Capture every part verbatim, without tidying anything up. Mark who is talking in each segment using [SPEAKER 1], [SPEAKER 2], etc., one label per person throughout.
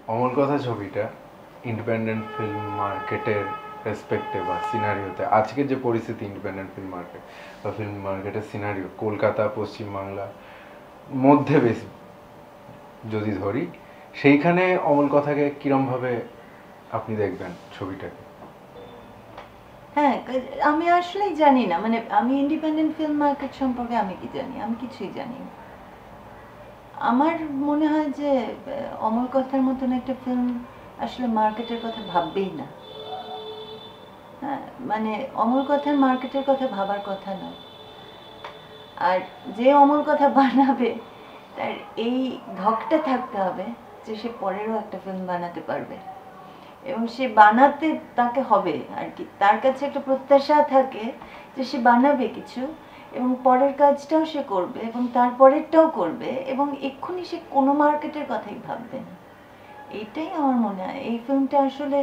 [SPEAKER 1] অমলকথা ছবিটা independent film মার্কেটের রেসপেক্টে বা সিনারিওতে আজকের যে পরিস্থিতি ইন্ডিপেন্ডেন্ট ফিল্ম মার্কেট বা ফিল্ম মার্কেটের সিনারিও কলকাতা পশ্চিমবাংলা মধ্যে বেশি যদি ধরি, সেইখানে অমলকথাকে কিরমভাবে আপনি দেখবেন ছবিটাকে?
[SPEAKER 2] হ্যাঁ, আমি আসলেই জানি না, মানে আমি ইন্ডিপেন্ডেন্ট ফিল্ম মার্কেট সম্পর্কে আমি কি জানি? আমি কিছুই জানি না। আমার মনে হয় যে অমলকথার মতন একটা ফিল্ম আসলে মার্কেটের কথা ভাববেই না। হ্যাঁ, মানে অমলকথার মার্কেটের কথা ভাবার কথা নয়। আর যে অমলকথা বানাবে তার এই ধকটা থাকতে হবে যে সে পরেরও একটা ফিল্ম বানাতে পারবে, এবং সে বানাতে তাকে হবে আর কি, তার কাছে একটা প্রত্যাশা থাকে যে সে বানাবে কিছু এবং পরের কাজটাও সে করবে এবং তারপরেরটাও করবে এবং এক্ষুনি সে কোনো মার্কেটের কথাই ভাববে না। এইটাই আমার মনে হয় এই ফিল্মটা আসলে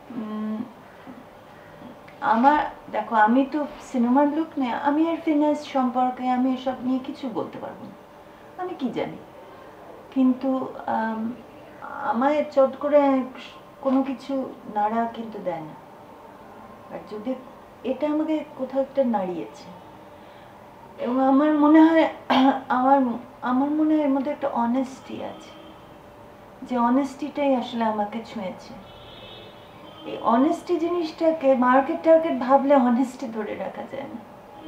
[SPEAKER 2] আমার, দেখো আমি তো সিনেমার লোক নেই, আমি আর ফিনান্স সম্পর্কে আমি এসব নিয়ে কিছু বলতে পারবো না, আমি কি জানি। কিন্তু আমায় চট করে কোনো কিছু নাড়া কিন্তু দেয় না। আর যদি এটা আমাকে কোথাও একটা নাড়িয়েছে এবং আমার মনে হয় আমার আমার মনে হয় এর মধ্যে একটা অনেস্টি আছে, যে অনেস্টিটাই আসলে আমাকে ছুঁয়েছে। এই অনেস্টি জিনিসটাকে মার্কেট টার্গেট ভাবলে অনেস্টি ধরে রাখা যায় না।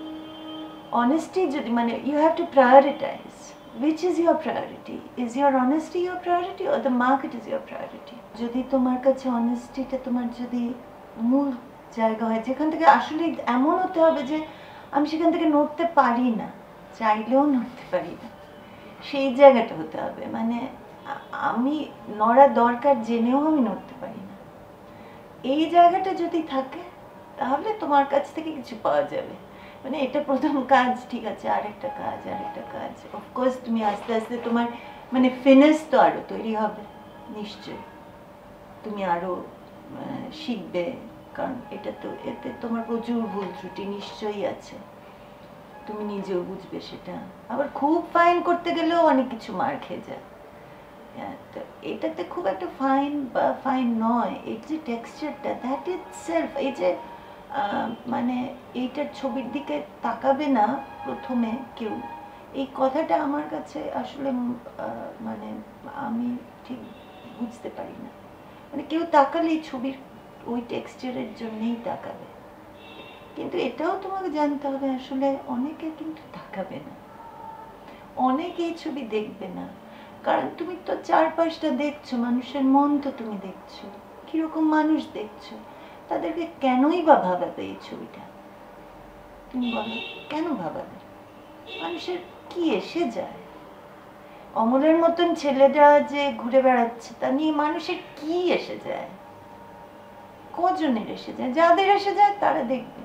[SPEAKER 2] অনেস্টি যদি মানে you have to prioritise which is your priority. Is your honesty your priority or the market is your priority? যদি তোমার কাছে অনেস্টিটা তোমার যদি মূল জায়গা হয়, যেখান থেকে আসলে এমন হতে হবে যে আমি সেখান থেকে নড়তে পারি না, চাইলেও নড়তে পারি না, সেই জায়গাটা হতে হবে। মানে আমি নড়া দরকার জেনেও আমি নড়তে পারি না, এই জায়গাটা যদি থাকে তাহলে তোমার কাছ থেকে কিছু পাওয়া যাবে। মানে এটা প্রথম কাজ, ঠিক আছে, আরেকটা কাজ আরেকটা কাজ অফকোর্স তুমি আস্তে আস্তে তোমার মানে ফিনেস তো আরো তৈরি হবে নিশ্চয়, তুমি আরো শিখবে, কারণ এটা তো এতে তোমার প্রচুর ভুল ত্রুটি নিশ্চয়ই আছে, তুমি নিজেও বুঝবে সেটা। আবার খুব ফাইন করতে গেলেও অনেক কিছু মার খেয়ে যায়। তো এটাতে খুব একটা ফাইন বা ফাইন নয়, এই যে টেক্সচারটা দ্যাট ইটসেলফ, এই যে মানে এইটার ছবির দিকে তাকাবে না প্রথমে কেউ, এই কথাটা আমার কাছে আসলে মানে আমি ঠিক বুঝতে পারি না। মানে কেউ তাকালে এই ছবির ওই টেক্সচারের জন্যই তাকাবে, কিন্তু এটাও তোমাকে জানতে হবে আসলে অনেকে কিন্তু তাকাবে না, অনেকে এই ছবি দেখবে না, কারণ তুমি তো চারপাশটা দেখছো, মানুষের মন তো তুমি দেখছো, কিরকম মানুষ দেখছো, তাদেরকে কেনই বা ভাবাবে এই ছবিটা? তুমি বলো কেন ভাবাবে? মানুষের কি এসে যায়? অমলের মতন ছেলেরা যে ঘুরে বেড়াচ্ছে তা নিয়ে মানুষের কি এসে যায়? কজনের এসে যায়? যাদের এসে যায় তারা দেখবে,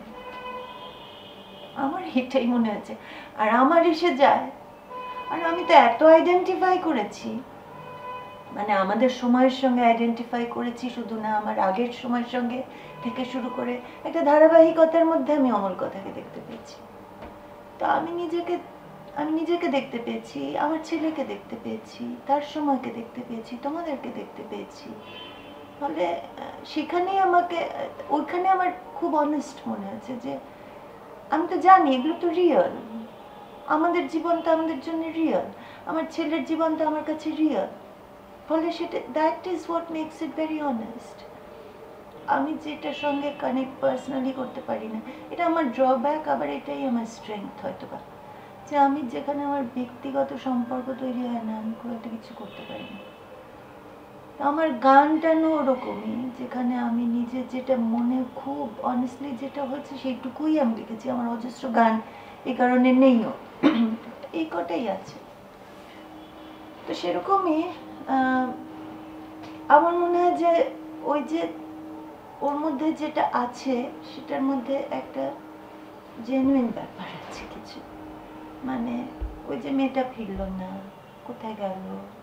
[SPEAKER 2] আমার এটাই মনে হচ্ছে। আর আমার এসে যায়, আর আমি তো এত আইডেন্টিফাই করেছি, মানে আমাদের সময়ের সঙ্গে আইডেন্টিফাই করেছি শুধু না, আমার আগের সময়ের সঙ্গে থেকে শুরু করে একটা ধারাবাহিকতার মধ্যে আমি অমলকথাকে দেখতে পেয়েছি। তো আমি নিজেকে আমি নিজেকে দেখতে পেয়েছি, আমার ছেলেকে দেখতে পেয়েছি, তার সময়কে দেখতে পেয়েছি, তোমাদেরকে দেখতে পেয়েছি, ফলে সেখানেই আমাকে ওইখানে আমার খুব অনেস্ট মনে হয়েছে যে আমি তো জানি এগুলো তো রিয়েল, আমাদের জীবনটা আমাদের জন্য রিয়েল, আমার ছেলের জীবনটা আমার কাছে রিয়েল, ফলে সেটা that is what makes it very honest. আমি যেটার সঙ্গে কানেক্ট পার্সোনালি করতে পারি না, এটা আমার ড্রব্যাক, আবার এটাই আমার স্ট্রেংথ হয়তো বা, যে আমি যেখানে আমার ব্যক্তিগত সম্পর্ক তৈরি হয় না আমি খুব একটা কিছু করতে পারি না। আমার গান টানও ওরকমই, যেখানে আমি নিজে যেটা মনে খুব অনেস্টলি যেটা হচ্ছে সেইটুকুই আমি লিখেছি, আমার অজস্র গান এই কারণে নেইও, এই কটাই আছে। তো সেরকমই আমার মনে হয় যে ওই যে ওর মধ্যে যেটা আছে সেটার মধ্যে একটা জেনুইন ব্যাপার আছে কিছু, মানে ওই যে মেয়েটা ফিরল না, কোথায় গেল,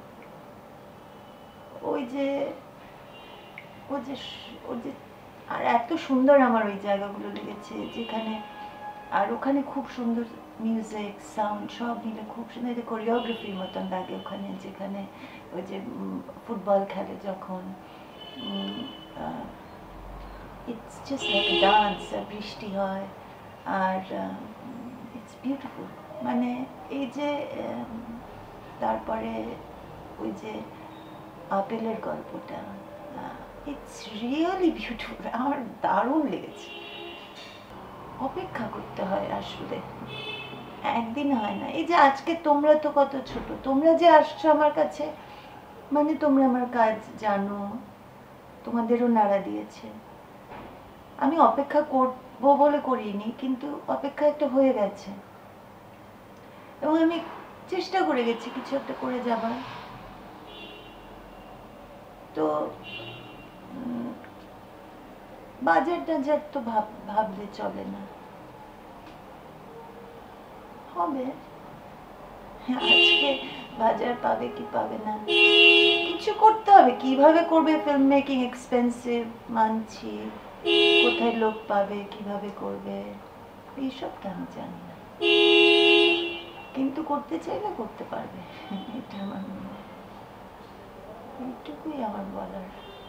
[SPEAKER 2] ওই যে ও যে ও যে আর এত সুন্দর আমার ওই জায়গাগুলো লেগেছে যেখানে, আর ওখানে খুব সুন্দর মিউজিক সাউন্ড সব মিলে খুব সুন্দর, কোরিওগ্রাফির মতন লাগে ওখানে, যেখানে ওই যে ফুটবল খেলে যখন, ইটস জাস্ট লাইক ডান্স, বৃষ্টি হয় আর ইটস বিউটিফুল। মানে এই যে তারপরে ওই যে আপেলের গল্পটা, ইটস রিয়েলি বিউটিফুল, আমার দারুণ লেগেছে। অপেক্ষা করতে হয় আসলে, একদিন হয় না। এই যে আজকে তোমরা তো কত ছোট, তোমরা যে আসছো আমার কাছে, মানে তোমরা আমার কাজ জানো, তোমাদেরও নাড়া দিয়েছে। আমি অপেক্ষা করবো বলে করিনি, কিন্তু অপেক্ষা একটা হয়ে গেছে এবং আমি চেষ্টা করে গেছি কিছু একটা করে যাবার। তো বাজার টাজার তো ভাব ভাবলে চলে না, হবে আজকে বাজার পাবে কি পাবে না, কিছু করতে হবে। কিভাবে করবে ফিল্ম মেকিং এক্সপেন্সিভ মানছি, কোথায় লোক পাবে, কিভাবে করবে, এইসব তো আমি জানি না, কিন্তু করতে চাইলে করতে পারবে, এটা আমার মনে হয়। এইটুকুই আমার বলার।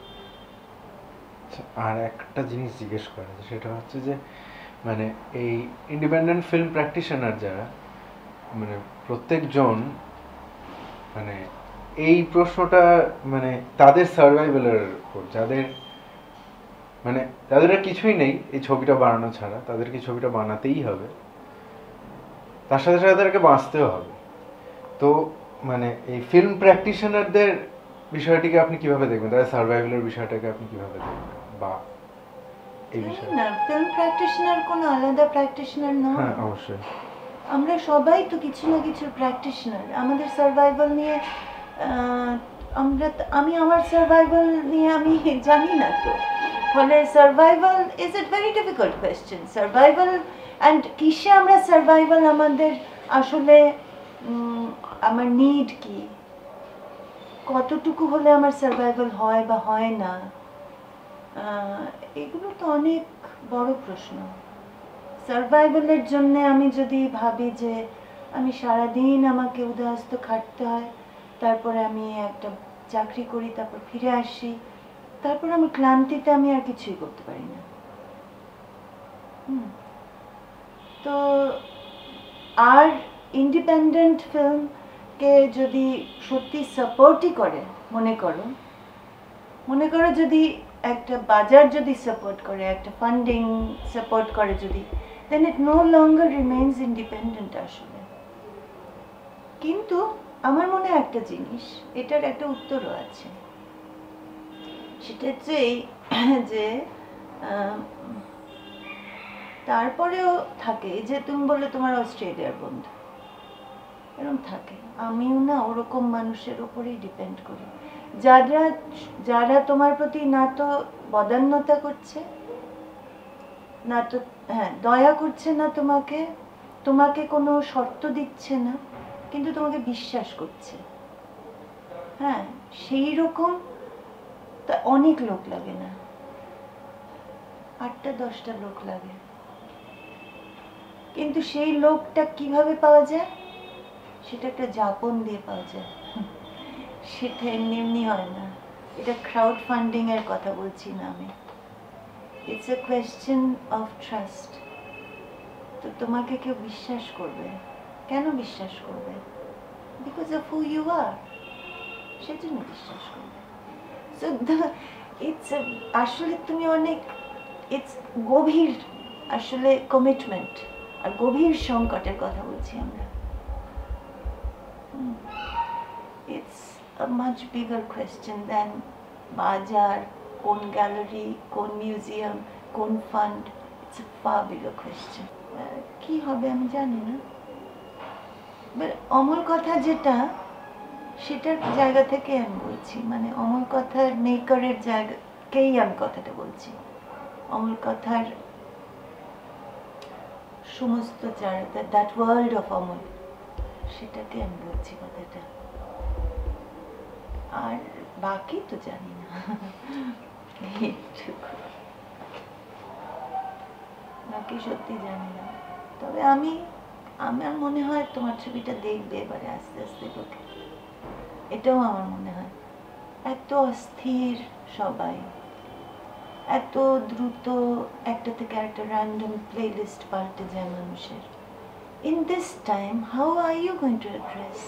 [SPEAKER 1] আর একটা জিনিস জিজ্ঞেস করা, সেটা হচ্ছে যে মানে এই ইন্ডিপেন্ডেন্ট ফিল্ম প্র্যাকটিশনার যারা, মানে প্রত্যেকজন মানে এই প্রশ্নটা মানে তাদের সার্ভাইভালের উপর, যাদের মানে তাদের আর কিছুই নেই এই ছবিটা বানানো ছাড়া, তাদেরকে ছবিটা বানাতেই হবে, তার সাথে সাথে তাদেরকে বাঁচতেও হবে। তো মানে এই ফিল্ম প্র্যাকটিশনারদের বিষয়টিকে আপনি কিভাবে দেখবেন, তাদের সার্ভাইভালের বিষয়টাকে আপনি কিভাবে দেখবেন, বা এই বিষয়ে?
[SPEAKER 2] না, ফিল্ম প্র্যাকটিশনার কোনো আলাদা প্র্যাকটিশনার নয়।
[SPEAKER 1] হ্যাঁ অবশ্যই,
[SPEAKER 2] আমরা সবাই তো কিছু না কিছু প্র্যাকটিশনার। আমাদের সার্ভাইভাল নিয়ে আমরা, আমি আমার সার্ভাইভাল নিয়ে আমি জানি না তো, ফলে survival is a very difficult question. Survival and কিসে আমরা সার্ভাইভাল, আমাদের আসলে আমার নিড কি, কতটুকু হলে আমার সার্ভাইভাল হয় বা হয় না, এগুলো তো অনেক বড় প্রশ্ন। সার্ভাইভালের জন্য আমি যদি ভাবি যে আমি সারাদিন আমাকে উদয়াস্ত খাটতে হয়, তারপরে আমি একটা চাকরি করি, তারপর ফিরে আসি, তারপর আমি ক্লান্তিতে আমি আর কিছুই করতে পারি না। হুম তো আর ইন্ডিপেন্ডেন্ট ফিল্মকে যদি সত্যি সাপোর্টই করে, মনে করো মনে করো যদি একটা বাজার যদি সাপোর্ট করে, একটা ফান্ডিং সাপোর্ট করে যদি, then it no longer remains independent আসলে। কিন্তু আমার মনে একটা জিনিস, এটার একটা উত্তরও আছে, সেটা হচ্ছে এই যে তারপরেও থাকে, যে তুমি বললে তোমার অস্ট্রেলিয়ার বন্ধু, এরকম থাকে। আমিও না ওরকম মানুষের উপরেই ডিপেন্ড করি, যারা যারা তোমার প্রতি না তো বদান্যতা করছে, না তো হ্যাঁ দয়া করছে না তোমাকে, তোমাকে কোনো শর্ত দিচ্ছে না, কিন্তু তোমাকে বিশ্বাস করছে। হ্যাঁ সেই রকম তা অনেক লোক লাগে না, আটটা দশটা লোক লাগে, কিন্তু সেই লোকটা কিভাবে পাওয়া যায়, সেটা একটা যাপন দিয়ে পাওয়া যায়, সেটা এমনি এমনি হয় না। এটা ক্রাউড ফান্ডিং এর কথা বলছি না আমি, it's a question of trust. তো তোমাকে কেউ বিশ্বাস করবে, কেন বিশ্বাস করবে? Because of who you are, সেজন্য বিশ্বাস করবে। সো ইটস আসলে তুমি অনেক, ইটস গভীর আসলে কমিটমেন্ট আর গভীর সংকটের কথা বলছি আমরা। It's a much bigger question than বাজার, কোন গ্যালারি, কোন মিউজিয়াম, কোন fund. It's a far bigger question. কি হবে আমি জানি না, বাট অমল কথা যেটা, সেটার জায়গা থেকে আমি বলছি, মানে অমল কথার মেকারের জায়গাকেই আমি কথাটা বলছি, অমল কথার সমস্ত যারা, দ্যাট ওয়ার্ল্ড অফ অমল, সেটাকে আমি বলছি কথাটা। আর বাকি তো জানি না, বাকি সত্যি জানি না। তবে আমি আমার মনে হয় তোমার ছবিটা দেখবে এবারে আস্তে আস্তে লোকে, এটাও আমার মনে হয়। এত অস্থির সবাই, এত দ্রুত একটা থেকে একটা র্যান্ডম প্লেলিস্ট পাল্টে যায় মানুষের। In this time, how are you going to address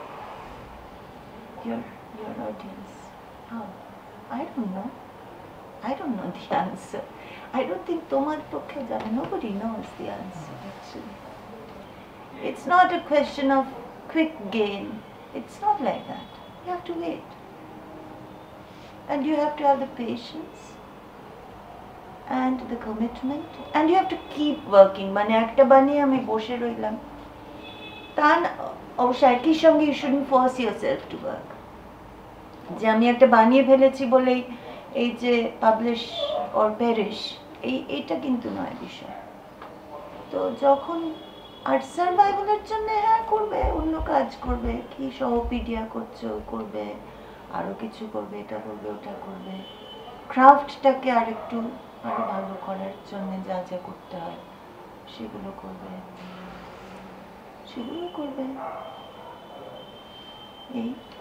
[SPEAKER 2] your your audience? How? I don't know. I don't know the answer. I don't think তোমার পক্ষে জানে, nobody knows the answer actually. It's not a question of quick gain. It's not like that. You have to wait. And you have to have the patience and the commitment, and you have to keep working. মানে একটা বানিয়ে আমি বসে রইলাম তা না, অবশ্য একই সঙ্গে you shouldn't force yourself to work. যে আমি একটা বানিয়ে ফেলেছি বলেই এই যে পাবলিশ অর পেরিশ, এই এইটা কিন্তু নয় বিষয়। তো যখন আর্ট সার্ভাইভালের জন্য হ্যাঁ করবে, অন্য কাজ করবে, কি সহপিডিয়া করছো করবে, আরও কিছু করবে, এটা করবে ওটা করবে, ক্রাফটটাকে আরেকটু আরো ভালো করার জন্য যা যা করতে হয় সেগুলো করবে, সেগুলো করবে এই